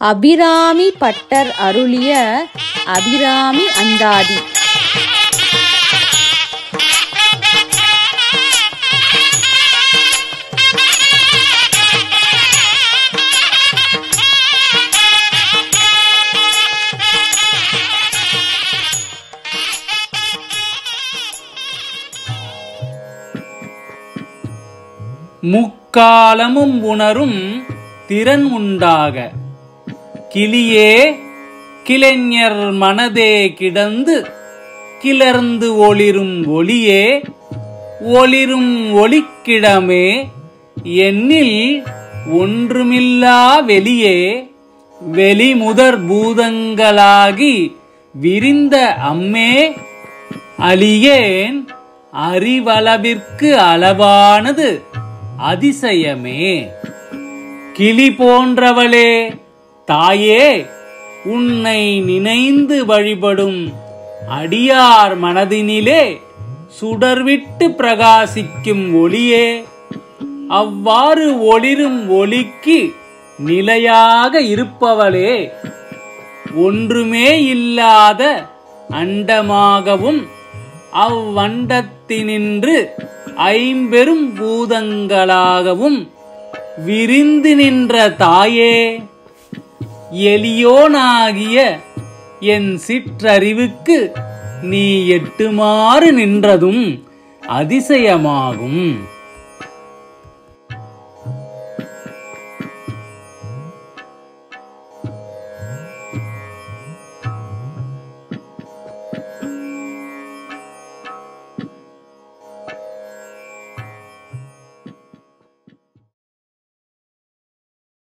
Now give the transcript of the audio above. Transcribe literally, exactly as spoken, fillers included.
Abirami butter அருளிய அபிராமி அந்தாதி. முக்காலமும் உணரும் திறன் உண்டாக கிளியே கிளைஞர் மனதே கிடந்து கிளர்ந்து ஒளிரும் ஒளியே ஒளிரும் ஒளிக்கிடமே எண்ணில் ஒன்றுமில்லா வெளியே வெளிமுதற் பூதங்களாகி விரிந்த அம்மே அலியேன் அறிவளவிற்கு அளவானது அதிசயமே. கிளி போன்றவளே தாயே, உன்னை நினைந்து வழிபடும் அடியார் மனதினிலே சுடர்விட்டு பிரகாசிக்கும் ஒளியே, அவ்வாறு ஒளிரும் ஒளிக்கு நிலையாக இருப்பவளே, ஒன்றுமே இல்லாத அண்டமாகவும் அவ்வண்டத்தினின்று ஐம்பெரும் பூதங்களாகவும் விரிந்து நின்ற தாயே, எளியோனாகிய என் சிற்றறிவுக்கு நீ எட்டுமாறு நின்றதும் அதிசயமாகும்.